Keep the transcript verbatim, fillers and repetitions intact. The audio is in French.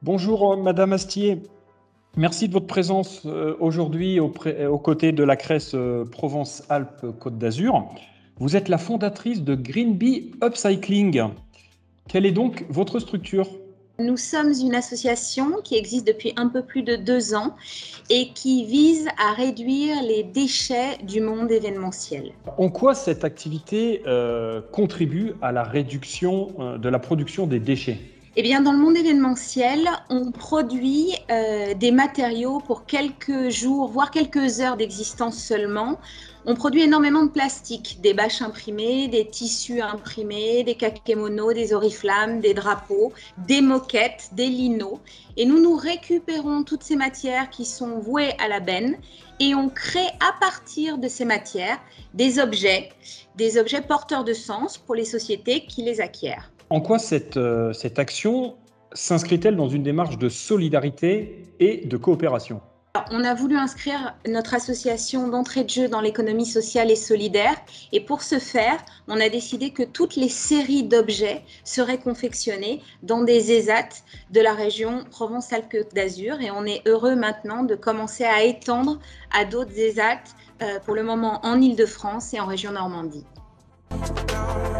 Bonjour Madame Astier, merci de votre présence euh, aujourd'hui auprès- aux côtés de la C R E S euh, Provence-Alpes-Côte d'Azur. Vous êtes la fondatrice de Green Bee Upcycling. Quelle est donc votre structure? Nous sommes une association qui existe depuis un peu plus de deux ans et qui vise à réduire les déchets du monde événementiel. En quoi cette activité euh, contribue à la réduction euh, de la production des déchets? Eh bien, dans le monde événementiel, on produit euh, des matériaux pour quelques jours, voire quelques heures d'existence seulement. On produit énormément de plastique, des bâches imprimées, des tissus imprimés, des kakémonos, des oriflammes, des drapeaux, des moquettes, des linos. Et nous, nous récupérons toutes ces matières qui sont vouées à la benne et on crée à partir de ces matières des objets, des objets porteurs de sens pour les sociétés qui les acquièrent. En quoi cette, euh, cette action s'inscrit-elle dans une démarche de solidarité et de coopération? Alors, on a voulu inscrire notre association d'entrée de jeu dans l'économie sociale et solidaire et pour ce faire, on a décidé que toutes les séries d'objets seraient confectionnées dans des E S A T de la région Provence-Alpes-Côte d'Azur et on est heureux maintenant de commencer à étendre à d'autres E S A T, euh, pour le moment en Île-de-France et en région Normandie.